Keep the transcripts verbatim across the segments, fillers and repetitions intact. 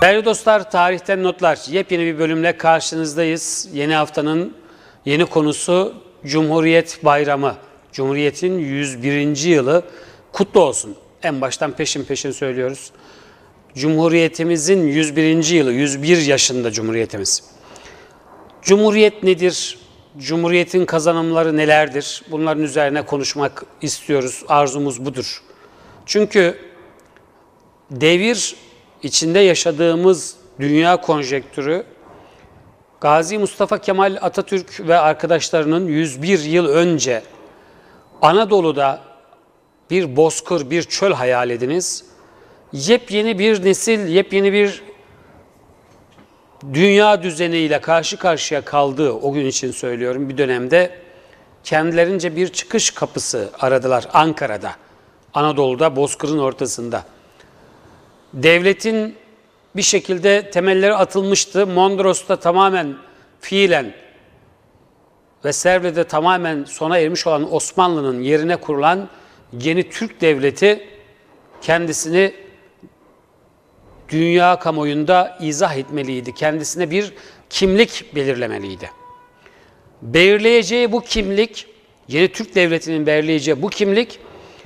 Değerli dostlar, Tarihten Notlar yepyeni bir bölümle karşınızdayız. Yeni haftanın yeni konusu Cumhuriyet Bayramı. Cumhuriyet'in yüz birinci yılı kutlu olsun. En baştan peşin peşin söylüyoruz. Cumhuriyetimizin yüz birinci yılı, yüz bir yaşında Cumhuriyetimiz. Cumhuriyet nedir? Cumhuriyetin kazanımları nelerdir? Bunların üzerine konuşmak istiyoruz. Arzumuz budur. Çünkü devir içinde yaşadığımız dünya konjektürü Gazi Mustafa Kemal Atatürk ve arkadaşlarının yüz bir yıl önce Anadolu'da bir bozkır, bir çöl hayal ediniz. Yepyeni bir nesil, yepyeni bir dünya düzeniyle karşı karşıya kaldığı, o gün için söylüyorum, bir dönemde kendilerince bir çıkış kapısı aradılar Ankara'da, Anadolu'da, bozkırın ortasında. Devletin bir şekilde temelleri atılmıştı. Mondros'ta tamamen fiilen ve Servle'de tamamen sona ermiş olan Osmanlı'nın yerine kurulan yeni Türk Devleti kendisini dünya kamuoyunda izah etmeliydi. Kendisine bir kimlik belirlemeliydi. Belirleyeceği bu kimlik, yeni Türk Devleti'nin belirleyeceği bu kimlik,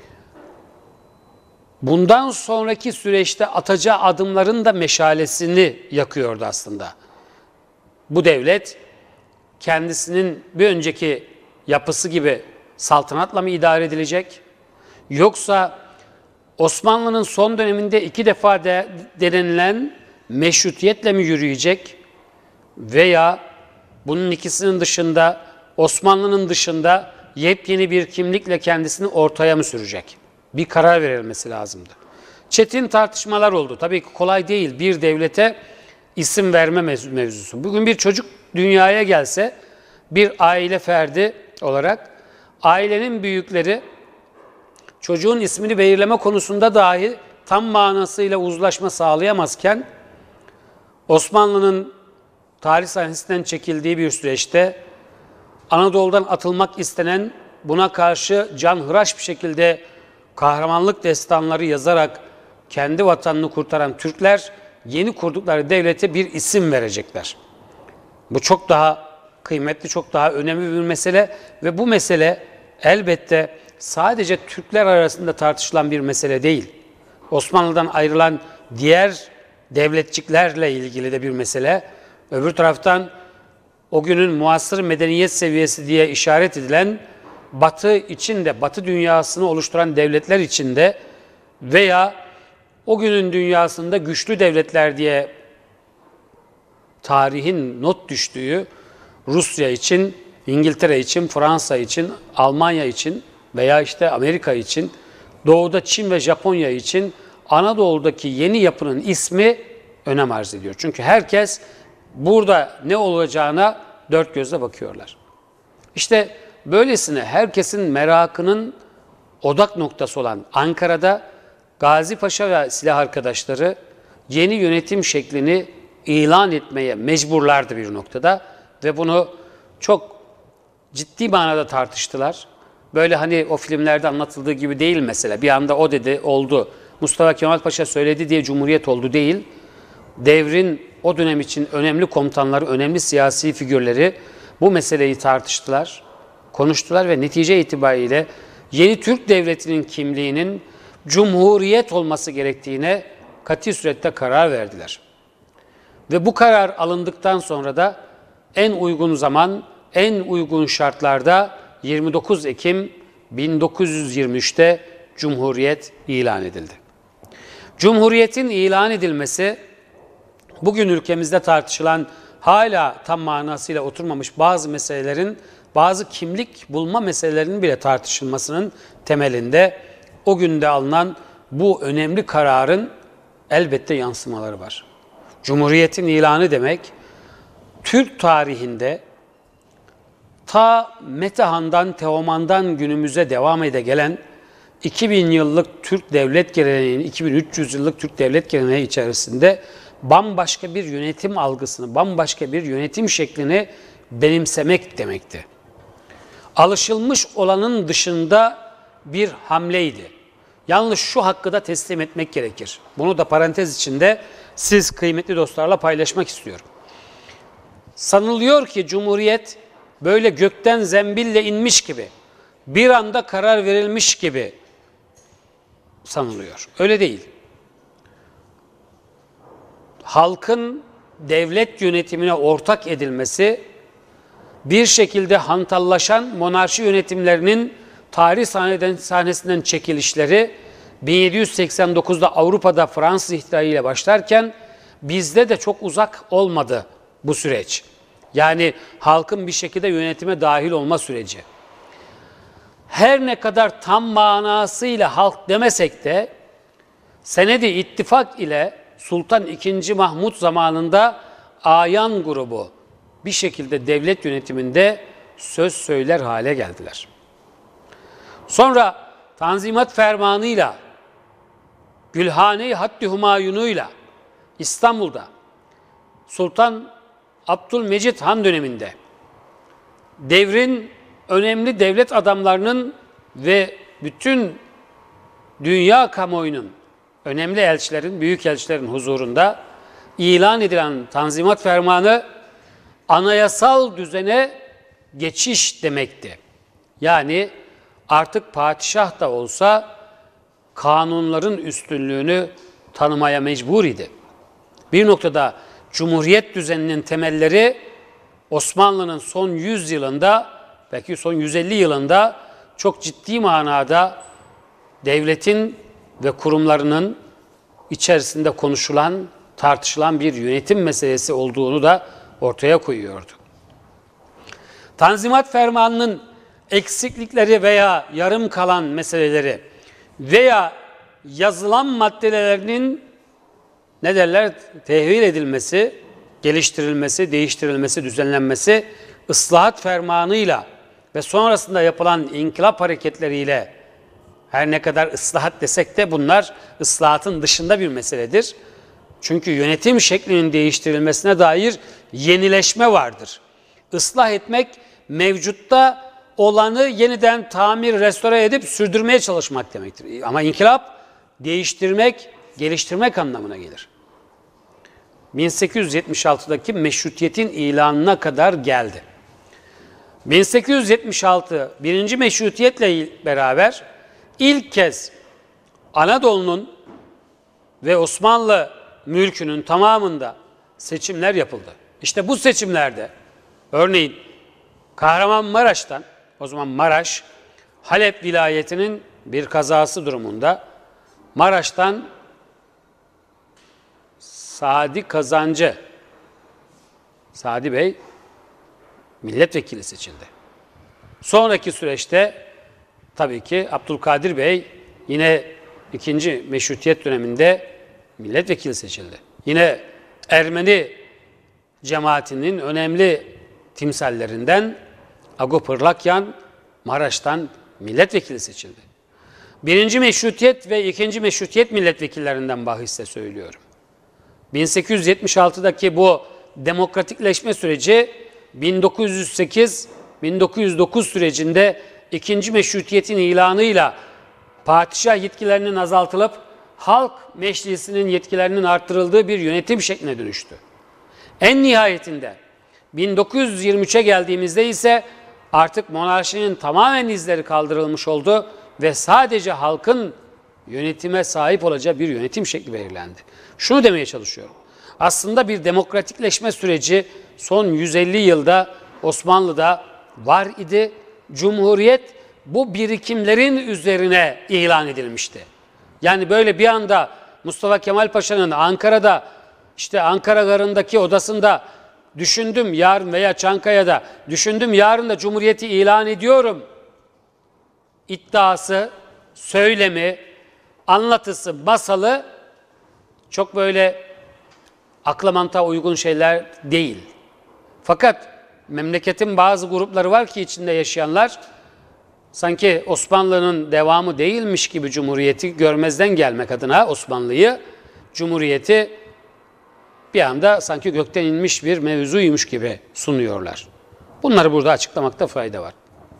bundan sonraki süreçte atacağı adımların da meşalesini yakıyordu aslında. Bu devlet kendisinin bir önceki yapısı gibi saltanatla mı idare edilecek? Yoksa Osmanlı'nın son döneminde iki defa de, denenilen meşrutiyetle mi yürüyecek? Veya bunun ikisinin dışında, Osmanlı'nın dışında yepyeni bir kimlikle kendisini ortaya mı sürecek? Bir karar verilmesi lazımdı. Çetin tartışmalar oldu. Tabii ki kolay değil bir devlete isim verme mevzusu. Bugün bir çocuk dünyaya gelse bir aile ferdi olarak ailenin büyükleri çocuğun ismini belirleme konusunda dahi tam manasıyla uzlaşma sağlayamazken Osmanlı'nın tarih sahnesinden çekildiği bir süreçte Anadolu'dan atılmak istenen, buna karşı canhıraş bir şekilde kahramanlık destanları yazarak kendi vatanını kurtaran Türkler yeni kurdukları devlete bir isim verecekler. Bu çok daha kıymetli, çok daha önemli bir mesele ve bu mesele elbette sadece Türkler arasında tartışılan bir mesele değil. Osmanlı'dan ayrılan diğer devletçiklerle ilgili de bir mesele. Öbür taraftan o günün muasır medeniyet seviyesi diye işaret edilen Batı içinde, Batı dünyasını oluşturan devletler içinde veya o günün dünyasında güçlü devletler diye tarihin not düştüğü Rusya için, İngiltere için, Fransa için, Almanya için veya işte Amerika için, Doğu'da Çin ve Japonya için Anadolu'daki yeni yapının ismi önem arz ediyor. Çünkü herkes burada ne olacağına dört gözle bakıyorlar. İşte böylesine herkesin merakının odak noktası olan Ankara'da Gazi Paşa ve silah arkadaşları yeni yönetim şeklini ilan etmeye mecburlardı bir noktada ve bunu çok ciddi manada tartıştılar. Böyle hani o filmlerde anlatıldığı gibi değil mesela. Bir anda o dedi, oldu. Mustafa Kemal Paşa söyledi diye Cumhuriyet oldu değil. Devrin o dönem için önemli komutanları, önemli siyasi figürleri bu meseleyi tartıştılar, konuştular ve netice itibariyle yeni Türk Devleti'nin kimliğinin Cumhuriyet olması gerektiğine kat'i surette karar verdiler. Ve bu karar alındıktan sonra da en uygun zaman, en uygun şartlarda yirmi dokuz Ekim bin dokuz yüz yirmi üç'te Cumhuriyet ilan edildi. Cumhuriyetin ilan edilmesi bugün ülkemizde tartışılan hala tam manasıyla oturmamış bazı meselelerin, bazı kimlik bulma meselelerinin bile tartışılmasının temelinde o günde alınan bu önemli kararın elbette yansımaları var. Cumhuriyetin ilanı demek, Türk tarihinde ta Metehan'dan, Teoman'dan günümüze devam ede gelen iki bin yıllık Türk devlet geleneğinin, iki bin üç yüz yıllık Türk devlet geleneği içerisinde bambaşka bir yönetim algısını, bambaşka bir yönetim şeklini benimsemek demekti. Alışılmış olanın dışında bir hamleydi. Yalnız şu hakkı da teslim etmek gerekir. Bunu da parantez içinde siz kıymetli dostlarla paylaşmak istiyorum. Sanılıyor ki Cumhuriyet böyle gökten zembille inmiş gibi, bir anda karar verilmiş gibi sanılıyor. Öyle değil. Halkın devlet yönetimine ortak edilmesi, bir şekilde hantallaşan monarşi yönetimlerinin tarih sahneden, sahnesinden çekilişleri bin yedi yüz seksen dokuzda Avrupa'da Fransız ihtilaliyle başlarken bizde de çok uzak olmadı bu süreç. Yani halkın bir şekilde yönetime dahil olma süreci. Her ne kadar tam manasıyla halk demesek de Senedi İttifak ile Sultan ikinci. Mahmut zamanında ayan grubu bir şekilde devlet yönetiminde söz söyler hale geldiler. Sonra Tanzimat Fermanı'yla, Gülhane-i Hattı Humayun'uyla İstanbul'da Sultan Abdülmecit Han döneminde devrin önemli devlet adamlarının ve bütün dünya kamuoyunun önemli elçilerin, büyük elçilerin huzurunda ilan edilen Tanzimat Fermanı anayasal düzene geçiş demekti. Yani artık padişah da olsa kanunların üstünlüğünü tanımaya mecbur idi. Bir noktada Cumhuriyet düzeninin temelleri Osmanlı'nın son yüz yılında, belki son yüz elli yılında çok ciddi manada devletin ve kurumlarının içerisinde konuşulan, tartışılan bir yönetim meselesi olduğunu da ortaya koyuyordu. Tanzimat Fermanı'nın eksiklikleri veya yarım kalan meseleleri veya yazılan maddelerinin ne derler tehvil edilmesi, geliştirilmesi, değiştirilmesi, düzenlenmesi ıslahat fermanıyla ve sonrasında yapılan inkılap hareketleriyle her ne kadar ıslahat desek de bunlar ıslahatın dışında bir meseledir. Çünkü yönetim şeklinin değiştirilmesine dair yenileşme vardır. Islah etmek mevcutta olanı yeniden tamir, restore edip sürdürmeye çalışmak demektir. Ama inkılap değiştirmek, geliştirmek anlamına gelir. bin sekiz yüz yetmiş altıdaki meşrutiyetin ilanına kadar geldi. bin sekiz yüz yetmiş altı birinci meşrutiyetle beraber ilk kez Anadolu'nun ve Osmanlı mülkünün tamamında seçimler yapıldı. İşte bu seçimlerde örneğin Kahramanmaraş'tan, o zaman Maraş, Halep vilayetinin bir kazası durumunda Maraş'tan Sadi Kazancı, Sadi Bey milletvekili seçildi. Sonraki süreçte tabii ki Abdülkadir Bey yine ikinci meşrutiyet döneminde milletvekili seçildi. Yine Ermeni cemaatinin önemli timsallerinden Ago Pırlakyan Maraş'tan milletvekili seçildi. Birinci meşrutiyet ve ikinci meşrutiyet milletvekillerinden bahisse söylüyorum. bin sekiz yüz yetmiş altıdaki bu demokratikleşme süreci bin dokuz yüz sekiz bin dokuz yüz dokuz sürecinde ikinci meşrutiyetin ilanıyla padişah yetkilerinin azaltılıp halk meclisinin yetkilerinin arttırıldığı bir yönetim şekline dönüştü. En nihayetinde bin dokuz yüz yirmi üçe geldiğimizde ise artık monarşinin tamamen izleri kaldırılmış oldu ve sadece halkın yönetime sahip olacağı bir yönetim şekli belirlendi. Şunu demeye çalışıyorum. Aslında bir demokratikleşme süreci son yüz elli yılda Osmanlı'da var idi. Cumhuriyet bu birikimlerin üzerine ilan edilmişti. Yani böyle bir anda Mustafa Kemal Paşa'nın Ankara'da, işte Ankara Garı'ndaki odasında düşündüm yarın veya Çankaya'da düşündüm yarın da Cumhuriyeti ilan ediyorum iddiası, söylemi, anlatısı, masalı çok böyle akla mantığa uygun şeyler değil. Fakat memleketin bazı grupları var ki içinde yaşayanlar sanki Osmanlı'nın devamı değilmiş gibi Cumhuriyeti görmezden gelmek adına Osmanlı'yı, Cumhuriyeti bir anda sanki gökten inmiş bir mevzuymuş gibi sunuyorlar. Bunları burada açıklamakta fayda var.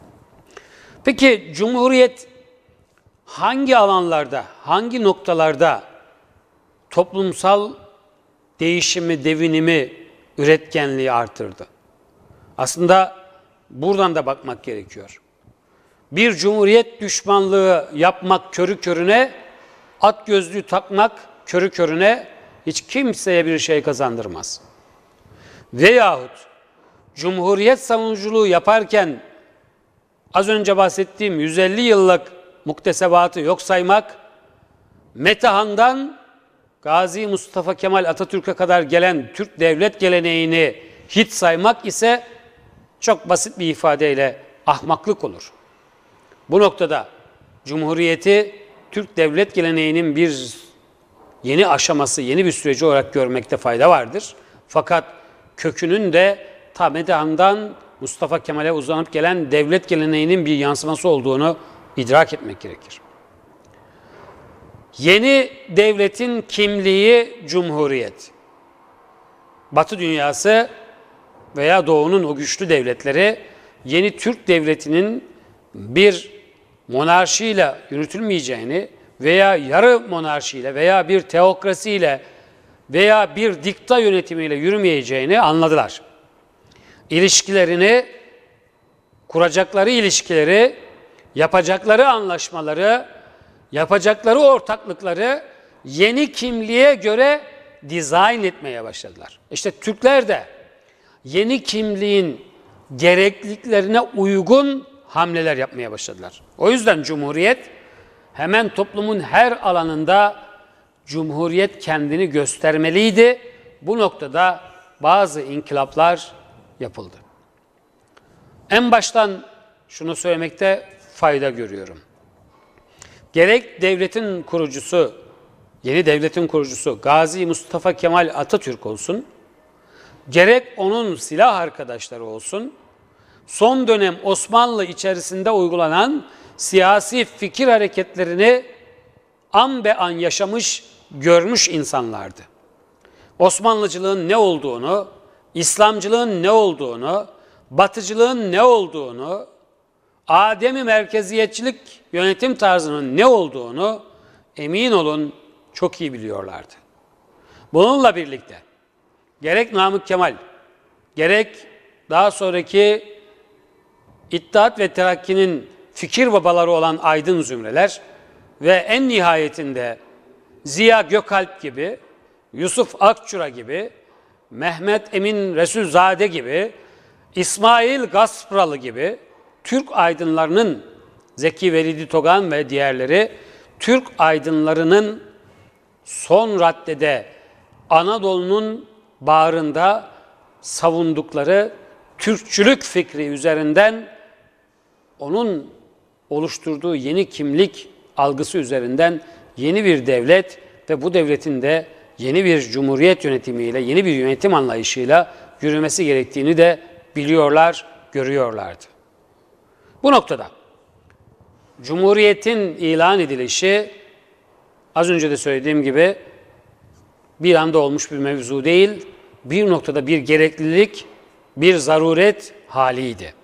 Peki Cumhuriyet hangi alanlarda, hangi noktalarda toplumsal değişimi, devinimi, üretkenliği artırdı. Aslında buradan da bakmak gerekiyor. Bir cumhuriyet düşmanlığı yapmak körü körüne, at gözlüğü takmak körü körüne hiç kimseye bir şey kazandırmaz. Veyahut cumhuriyet savunuculuğu yaparken az önce bahsettiğim yüz elli yıllık muktesebatı yok saymak, Metehan'dan Gazi Mustafa Kemal Atatürk'e kadar gelen Türk devlet geleneğini hiç saymak ise çok basit bir ifadeyle ahmaklık olur. Bu noktada Cumhuriyeti Türk devlet geleneğinin bir yeni aşaması, yeni bir süreci olarak görmekte fayda vardır. Fakat kökünün de ta Metehan'dan Mustafa Kemal'e uzanıp gelen devlet geleneğinin bir yansıması olduğunu idrak etmek gerekir. Yeni devletin kimliği Cumhuriyet. Batı dünyası veya Doğu'nun o güçlü devletleri yeni Türk devletinin bir monarşiyle yürütülmeyeceğini veya yarı monarşiyle veya bir teokrasiyle veya bir dikta yönetimiyle yürümeyeceğini anladılar. İlişkilerini, kuracakları ilişkileri, yapacakları anlaşmaları, yapacakları ortaklıkları yeni kimliğe göre dizayn etmeye başladılar. İşte Türkler de yeni kimliğin gerekliliklerine uygun hamleler yapmaya başladılar. O yüzden Cumhuriyet hemen toplumun her alanında Cumhuriyet kendini göstermeliydi. Bu noktada bazı inkılaplar yapıldı. En baştan şunu söylemekte fayda görüyorum. Gerek devletin kurucusu, yeni devletin kurucusu Gazi Mustafa Kemal Atatürk olsun, gerek onun silah arkadaşları olsun, son dönem Osmanlı içerisinde uygulanan siyasi fikir hareketlerini an be an yaşamış, görmüş insanlardı. Osmanlıcılığın ne olduğunu, İslamcılığın ne olduğunu, Batıcılığın ne olduğunu, Ademi merkeziyetçilik yönetim tarzının ne olduğunu emin olun çok iyi biliyorlardı. Bununla birlikte gerek Namık Kemal, gerek daha sonraki İttihat ve Terakki'nin fikir babaları olan aydın zümreler ve en nihayetinde Ziya Gökalp gibi, Yusuf Akçura gibi, Mehmet Emin Resulzade gibi, İsmail Gaspralı gibi Türk aydınlarının, Zeki Velidi Togan ve diğerleri, Türk aydınlarının son raddede Anadolu'nun bağrında savundukları Türkçülük fikri üzerinden onun oluşturduğu yeni kimlik algısı üzerinden yeni bir devlet ve bu devletin de yeni bir cumhuriyet yönetimiyle, yeni bir yönetim anlayışıyla yürümesi gerektiğini de biliyorlar, görüyorlardı. Bu noktada Cumhuriyetin ilan edilişi az önce de söylediğim gibi bir anda olmuş bir mevzu değil, bir noktada bir gereklilik, bir zaruret haliydi.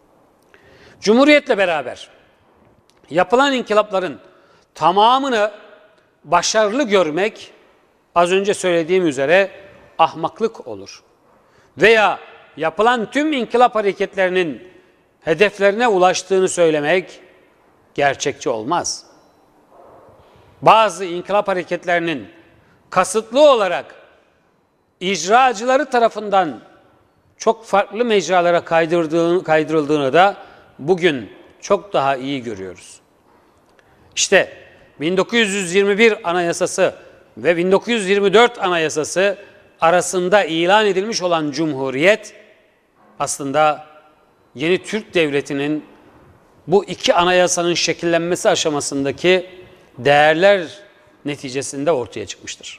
Cumhuriyetle beraber yapılan inkılapların tamamını başarılı görmek az önce söylediğim üzere ahmaklık olur. Veya yapılan tüm inkılap hareketlerinin hedeflerine ulaştığını söylemek gerçekçi olmaz. Bazı inkılap hareketlerinin kasıtlı olarak icracıları tarafından çok farklı mecralara kaydırdığını, kaydırıldığını da bugün çok daha iyi görüyoruz. İşte bin dokuz yüz yirmi bir Anayasası ve bin dokuz yüz yirmi dört Anayasası arasında ilan edilmiş olan Cumhuriyet aslında yeni Türk Devleti'nin bu iki anayasanın şekillenmesi aşamasındaki değerler neticesinde ortaya çıkmıştır.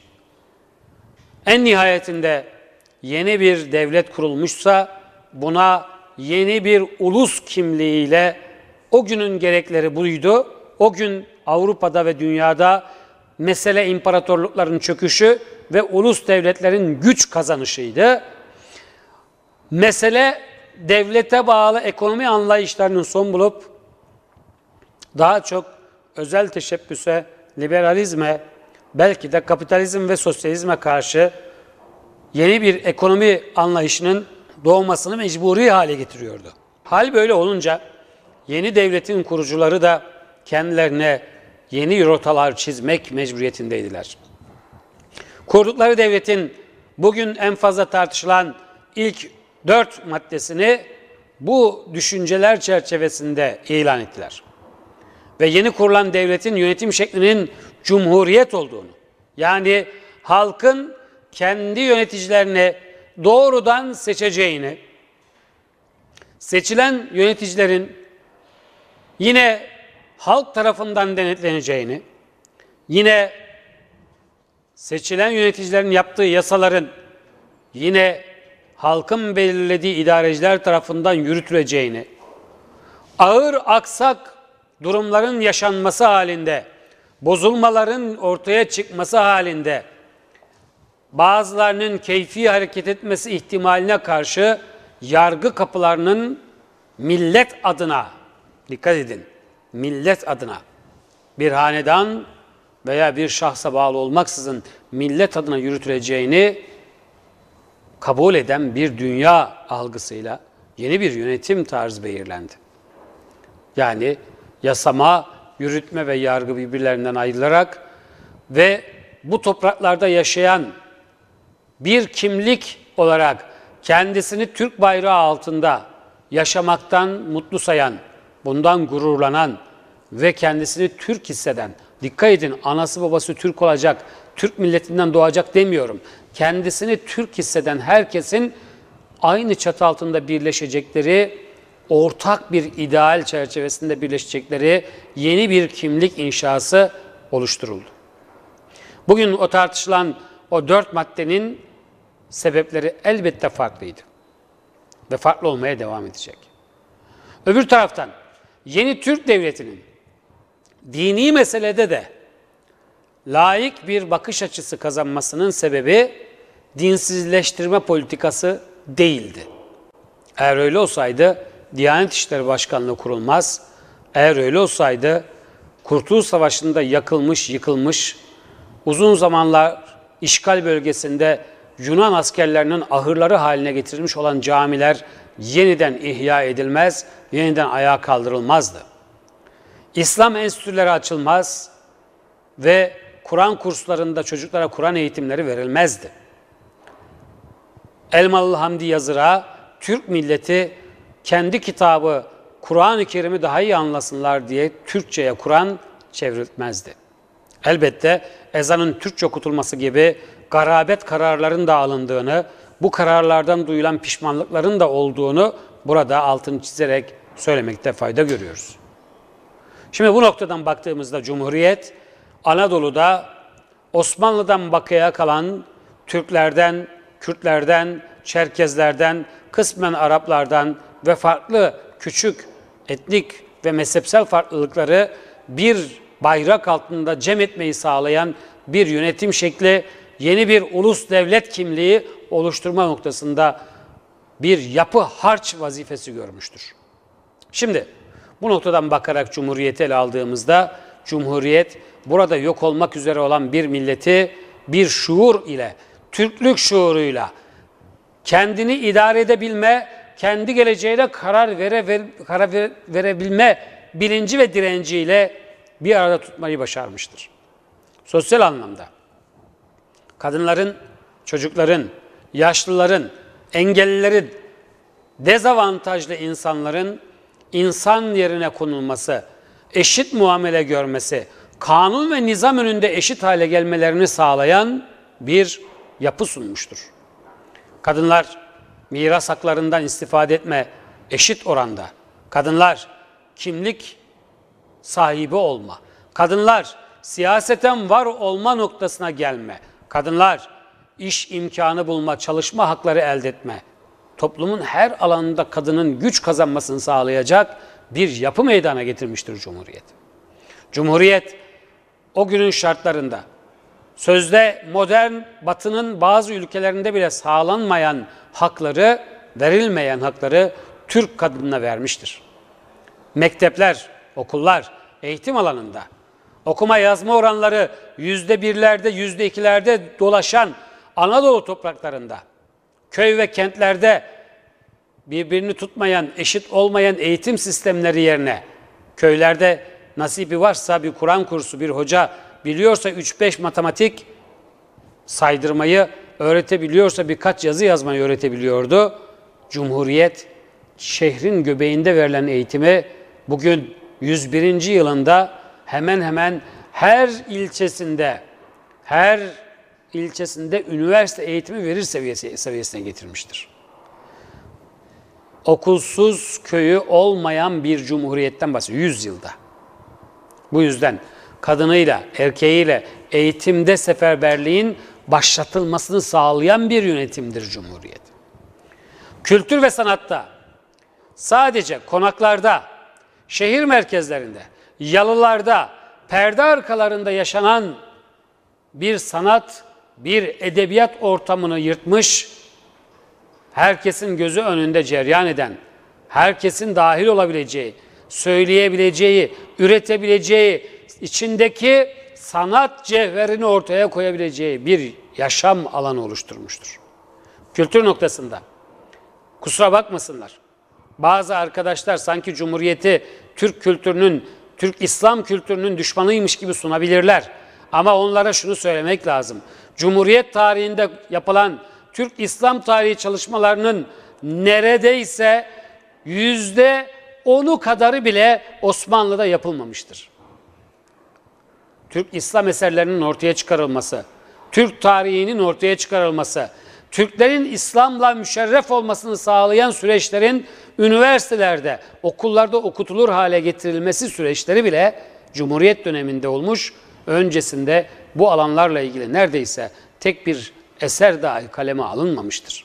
En nihayetinde yeni bir devlet kurulmuşsa buna yeni bir ulus kimliğiyle o günün gerekleri buydu. O gün Avrupa'da ve dünyada mesele imparatorlukların çöküşü ve ulus devletlerin güç kazanışıydı. Mesele devlete bağlı ekonomi anlayışlarının son bulup daha çok özel teşebbüse, liberalizme, belki de kapitalizm ve sosyalizme karşı yeni bir ekonomi anlayışının doğmasını mecburi hale getiriyordu. Hal böyle olunca yeni devletin kurucuları da kendilerine yeni rotalar çizmek mecburiyetindeydiler. Kurdukları devletin bugün en fazla tartışılan ilk dört maddesini bu düşünceler çerçevesinde ilan ettiler. Ve yeni kurulan devletin yönetim şeklinin cumhuriyet olduğunu, yani halkın kendi yöneticilerini doğrudan seçeceğini, seçilen yöneticilerin yine halk tarafından denetleneceğini, yine seçilen yöneticilerin yaptığı yasaların yine halkın belirlediği idareciler tarafından yürütüleceğini, ağır aksak durumların yaşanması halinde, bozulmaların ortaya çıkması halinde bazılarının keyfi hareket etmesi ihtimaline karşı yargı kapılarının millet adına, dikkat edin, millet adına bir hanedan veya bir şahsa bağlı olmaksızın millet adına yürütüleceğini kabul eden bir dünya algısıyla yeni bir yönetim tarzı belirlendi. Yani yasama, yürütme ve yargı birbirlerinden ayrılarak ve bu topraklarda yaşayan bir kimlik olarak kendisini Türk bayrağı altında yaşamaktan mutlu sayan, bundan gururlanan ve kendisini Türk hisseden, dikkat edin, anası babası Türk olacak, Türk milletinden doğacak demiyorum. Kendisini Türk hisseden herkesin aynı çatı altında birleşecekleri, ortak bir ideal çerçevesinde birleşecekleri yeni bir kimlik inşası oluşturuldu. Bugün o tartışılan o dört maddenin sebepleri elbette farklıydı ve farklı olmaya devam edecek. Öbür taraftan yeni Türk devletinin dini meselede de layık bir bakış açısı kazanmasının sebebi dinsizleştirme politikası değildi. Eğer öyle olsaydı Diyanet İşleri Başkanlığı kurulmaz, eğer öyle olsaydı Kurtuluş Savaşı'nda yakılmış, yıkılmış, uzun zamanlar işgal bölgesinde Yunan askerlerinin ahırları haline getirilmiş olan camiler yeniden ihya edilmez, yeniden ayağa kaldırılmazdı. İslam enstitüleri açılmaz ve Kur'an kurslarında çocuklara Kur'an eğitimleri verilmezdi. Elmalı Hamdi Yazır'a Türk milleti kendi kitabı Kur'an-ı Kerim'i daha iyi anlasınlar diye Türkçe'ye Kur'an çevrilmezdi. Elbette ezanın Türkçe okutulması gibi garabet kararların da alındığını, bu kararlardan duyulan pişmanlıkların da olduğunu burada altını çizerek söylemekte fayda görüyoruz. Şimdi bu noktadan baktığımızda Cumhuriyet, Anadolu'da Osmanlı'dan bakıya kalan Türklerden, Kürtlerden, Çerkezlerden, kısmen Araplardan ve farklı küçük etnik ve mezhepsel farklılıkları bir bayrak altında cem etmeyi sağlayan bir yönetim şekli, yeni bir ulus devlet kimliği oluşturma noktasında bir yapı harç vazifesi görmüştür. Şimdi bu noktadan bakarak Cumhuriyeti ele aldığımızda, Cumhuriyet burada yok olmak üzere olan bir milleti bir şuur ile, Türklük şuuruyla kendini idare edebilme, kendi geleceğine karar, vere, ver, karar vere, verebilme bilinci ve direnciyle bir arada tutmayı başarmıştır. Sosyal anlamda kadınların, çocukların, yaşlıların, engellilerin, dezavantajlı insanların insan yerine konulması, eşit muamele görmesi, kanun ve nizam önünde eşit hale gelmelerini sağlayan bir yapı sunmuştur. Kadınlar miras haklarından istifade etme eşit oranda. Kadınlar kimlik sahibi olma. Kadınlar siyaseten var olma noktasına gelme. Kadınlar iş imkanı bulma, çalışma hakları elde etme. Toplumun her alanında kadının güç kazanmasını sağlayacak bir yapı meydana getirmiştir Cumhuriyet. Cumhuriyet o günün şartlarında sözde modern Batı'nın bazı ülkelerinde bile sağlanmayan hakları, verilmeyen hakları Türk kadınına vermiştir. Mektepler, okullar, eğitim alanında okuma yazma oranları yüzde birlerde, yüzde ikilerde dolaşan Anadolu topraklarında, köy ve kentlerde birbirini tutmayan, eşit olmayan eğitim sistemleri yerine köylerde nasibi varsa bir Kur'an kursu, bir hoca biliyorsa üç beş matematik saydırmayı öğretebiliyorsa birkaç yazı yazmayı öğretebiliyordu. Cumhuriyet şehrin göbeğinde verilen eğitimi bugün yüz birinci yılında hemen hemen her ilçesinde her ilçesinde üniversite eğitimi verir seviyesi, seviyesine getirmiştir. Okulsuz köyü olmayan bir cumhuriyetten bahsediyor yüz yılda. Bu yüzden kadınıyla, erkeğiyle eğitimde seferberliğin başlatılmasını sağlayan bir yönetimdir Cumhuriyet. Kültür ve sanatta sadece konaklarda, şehir merkezlerinde, yalılarda, perde arkalarında yaşanan bir sanat, bir edebiyat ortamını yırtmış, herkesin gözü önünde cereyan eden, herkesin dahil olabileceği, söyleyebileceği, üretebileceği, içindeki sanat cevherini ortaya koyabileceği bir yaşam alanı oluşturmuştur. Kültür noktasında, kusura bakmasınlar, bazı arkadaşlar sanki Cumhuriyeti Türk kültürünün, Türk İslam kültürünün düşmanıymış gibi sunabilirler. Ama onlara şunu söylemek lazım. Cumhuriyet tarihinde yapılan Türk İslam tarihi çalışmalarının neredeyse yüzde onu kadarı bile Osmanlı'da yapılmamıştır. Türk İslam eserlerinin ortaya çıkarılması, Türk tarihinin ortaya çıkarılması, Türklerin İslam'la müşerref olmasını sağlayan süreçlerin üniversitelerde, okullarda okutulur hale getirilmesi süreçleri bile Cumhuriyet döneminde olmuş. Öncesinde bu alanlarla ilgili neredeyse tek bir eser dahi kaleme alınmamıştır.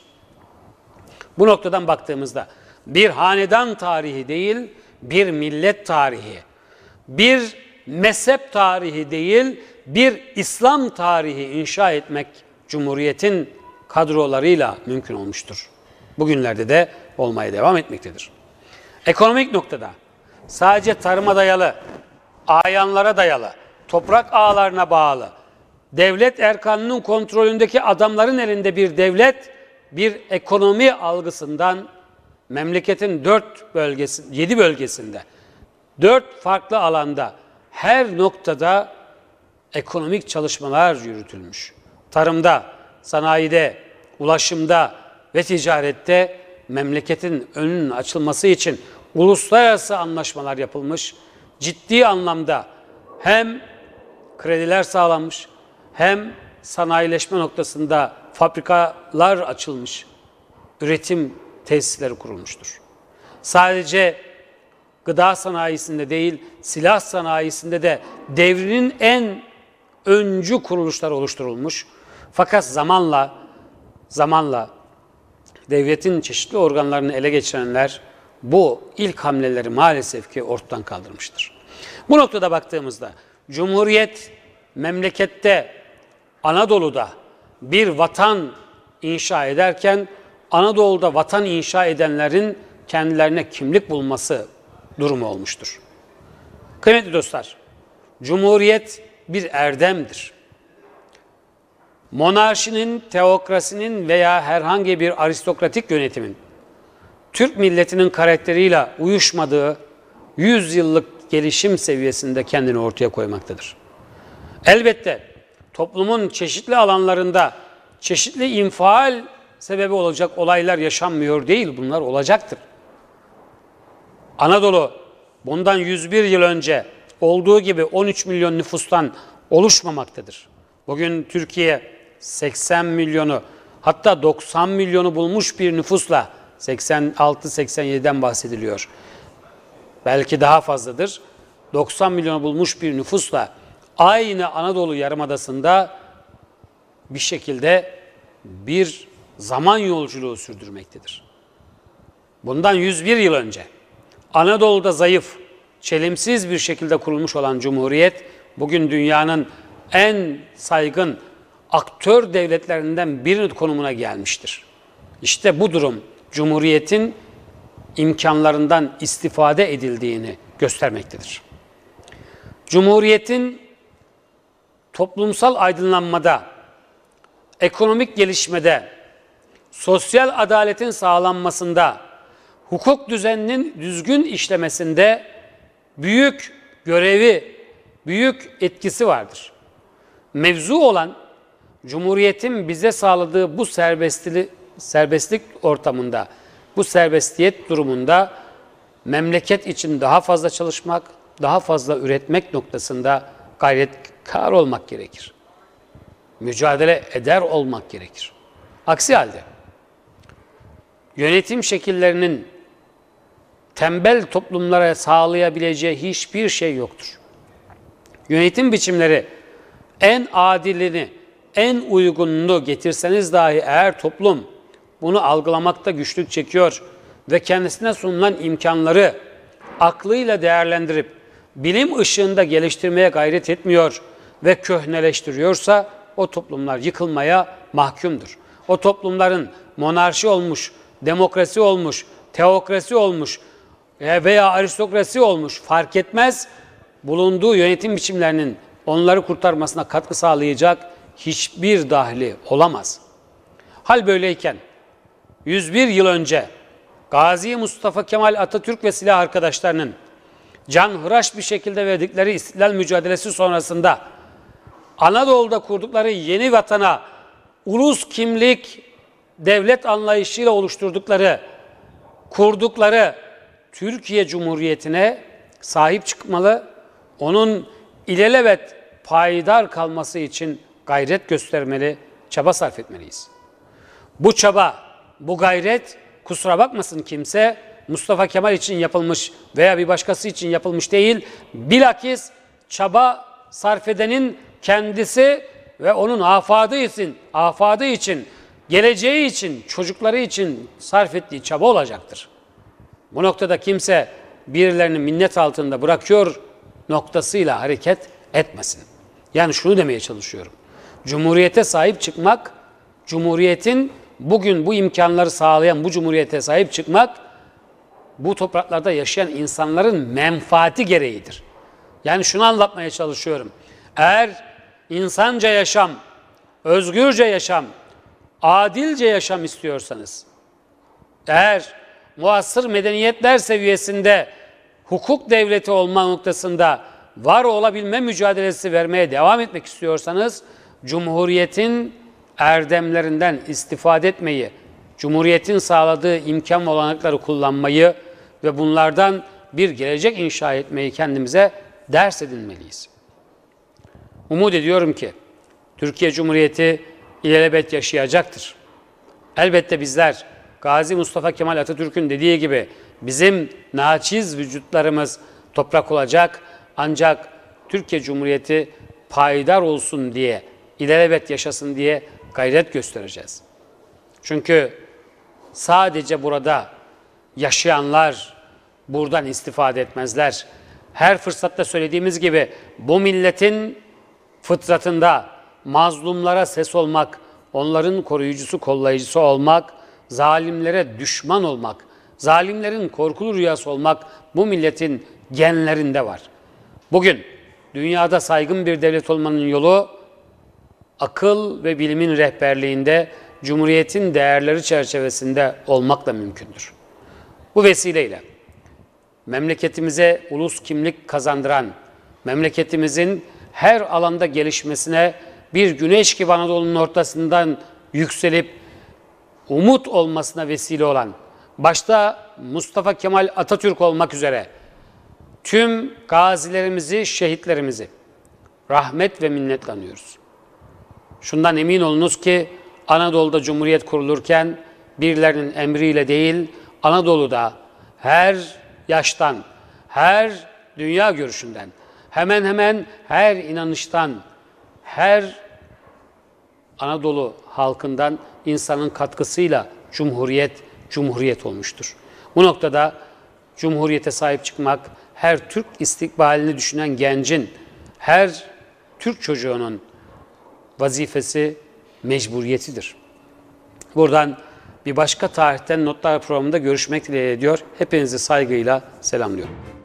Bu noktadan baktığımızda bir hanedan tarihi değil, bir millet tarihi, bir mezhep tarihi değil, bir İslam tarihi inşa etmek Cumhuriyet'in kadrolarıyla mümkün olmuştur. Bugünlerde de olmaya devam etmektedir. Ekonomik noktada sadece tarıma dayalı, ayanlara dayalı, toprak ağlarına bağlı, devlet erkanının kontrolündeki adamların elinde bir devlet, bir ekonomi algısından memleketin dört bölgesi, yedi bölgesinde, dört farklı alanda, her noktada ekonomik çalışmalar yürütülmüş. Tarımda, sanayide, ulaşımda ve ticarette memleketin önünün açılması için uluslararası anlaşmalar yapılmış. Ciddi anlamda hem krediler sağlanmış, hem sanayileşme noktasında fabrikalar açılmış, üretim tesisleri kurulmuştur. Sadece gıda sanayisinde değil, silah sanayisinde de devrinin en öncü kuruluşlar oluşturulmuş. Fakat zamanla, zamanla devletin çeşitli organlarını ele geçirenler bu ilk hamleleri maalesef ki ortadan kaldırmıştır. Bu noktada baktığımızda Cumhuriyet memlekette, Anadolu'da bir vatan inşa ederken Anadolu'da vatan inşa edenlerin kendilerine kimlik bulması durumu olmuştur. Kıymetli dostlar, Cumhuriyet bir erdemdir. Monarşinin, teokrasinin veya herhangi bir aristokratik yönetimin Türk milletinin karakteriyle uyuşmadığı yüz yıllık gelişim seviyesinde kendini ortaya koymaktadır. Elbette toplumun çeşitli alanlarında çeşitli infial sebebi olacak olaylar yaşanmıyor değil, bunlar olacaktır. Anadolu bundan yüz bir yıl önce olduğu gibi on üç milyon nüfustan oluşmamaktadır. Bugün Türkiye seksen milyonu, hatta doksan milyonu bulmuş bir nüfusla, seksen altı seksen yediden bahsediliyor. Belki daha fazladır. doksan milyonu bulmuş bir nüfusla aynı Anadolu Yarımadası'nda bir şekilde bir zaman yolculuğu sürdürmektedir. Bundan yüz bir yıl önce Anadolu'da zayıf, çelimsiz bir şekilde kurulmuş olan Cumhuriyet, bugün dünyanın en saygın aktör devletlerinden birinin konumuna gelmiştir. İşte bu durum Cumhuriyet'in imkanlarından istifade edildiğini göstermektedir. Cumhuriyet'in toplumsal aydınlanmada, ekonomik gelişmede, sosyal adaletin sağlanmasında, hukuk düzeninin düzgün işlemesinde büyük görevi, büyük etkisi vardır. Mevzu olan Cumhuriyet'in bize sağladığı bu serbestlik, serbestlik ortamında, bu serbestiyet durumunda memleket için daha fazla çalışmak, daha fazla üretmek noktasında gayretkar olmak gerekir. Mücadele eder olmak gerekir. Aksi halde yönetim şekillerinin tembel toplumlara sağlayabileceği hiçbir şey yoktur. Yönetim biçimleri en adilini, en uygununu getirseniz dahi eğer toplum bunu algılamakta güçlük çekiyor ve kendisine sunulan imkanları aklıyla değerlendirip bilim ışığında geliştirmeye gayret etmiyor ve köhneleştiriyorsa o toplumlar yıkılmaya mahkumdur. O toplumların monarşi olmuş, demokrasi olmuş, teokrasi olmuş veya aristokrasi olmuş fark etmez, bulunduğu yönetim biçimlerinin onları kurtarmasına katkı sağlayacak hiçbir dahili olamaz. Hal böyleyken yüz bir yıl önce Gazi Mustafa Kemal Atatürk ve silah arkadaşlarının canhıraş bir şekilde verdikleri istiklal mücadelesi sonrasında Anadolu'da kurdukları yeni vatana ulus kimlik, devlet anlayışıyla oluşturdukları, kurdukları Türkiye Cumhuriyeti'ne sahip çıkmalı, onun ilelebet payidar kalması için gayret göstermeli, çaba sarf etmeliyiz. Bu çaba, bu gayret, kusura bakmasın kimse, Mustafa Kemal için yapılmış veya bir başkası için yapılmış değil, bilakis çaba sarf edenin kendisi ve onun afadı için, afadı için, geleceği için, çocukları için sarf ettiği çaba olacaktır. Bu noktada kimse birilerini minnet altında bırakıyor noktasıyla hareket etmesin. Yani şunu demeye çalışıyorum. Cumhuriyete sahip çıkmak, Cumhuriyetin bugün bu imkanları sağlayan bu Cumhuriyete sahip çıkmak, bu topraklarda yaşayan insanların menfaati gereğidir. Yani şunu anlatmaya çalışıyorum. Eğer insanca yaşam, özgürce yaşam, adilce yaşam istiyorsanız, eğer muasır medeniyetler seviyesinde hukuk devleti olma noktasında var olabilme mücadelesi vermeye devam etmek istiyorsanız, Cumhuriyetin erdemlerinden istifade etmeyi, Cumhuriyetin sağladığı imkan ve olanakları kullanmayı ve bunlardan bir gelecek inşa etmeyi kendimize ders edinmeliyiz. Umut ediyorum ki Türkiye Cumhuriyeti ilelebet yaşayacaktır. Elbette bizler Gazi Mustafa Kemal Atatürk'ün dediği gibi bizim naçiz vücutlarımız toprak olacak, ancak Türkiye Cumhuriyeti payidar olsun diye, ilelebet yaşasın diye gayret göstereceğiz. Çünkü sadece burada yaşayanlar buradan istifade etmezler. Her fırsatta söylediğimiz gibi bu milletin fıtratında mazlumlara ses olmak, onların koruyucusu, kollayıcısı olmak, zalimlere düşman olmak, zalimlerin korkulu rüyası olmak bu milletin genlerinde var. Bugün dünyada saygın bir devlet olmanın yolu akıl ve bilimin rehberliğinde, Cumhuriyetin değerleri çerçevesinde olmakla mümkündür. Bu vesileyle memleketimize ulus kimlik kazandıran, memleketimizin her alanda gelişmesine bir güneş gibi Anadolu'nun ortasından yükselip umut olmasına vesile olan, başta Mustafa Kemal Atatürk olmak üzere tüm gazilerimizi, şehitlerimizi rahmet ve minnetle anıyoruz. Şundan emin olunuz ki Anadolu'da Cumhuriyet kurulurken birilerinin emriyle değil, Anadolu'da her yaştan, her dünya görüşünden, hemen hemen her inanıştan, her Anadolu halkından insanın katkısıyla Cumhuriyet, Cumhuriyet olmuştur. Bu noktada Cumhuriyete sahip çıkmak, her Türk istikbalini düşünen gencin, her Türk çocuğunun vazifesi, mecburiyetidir. Buradan bir başka tarihten notlar programında görüşmek dileğiyle ediyor. Hepinizi saygıyla selamlıyorum.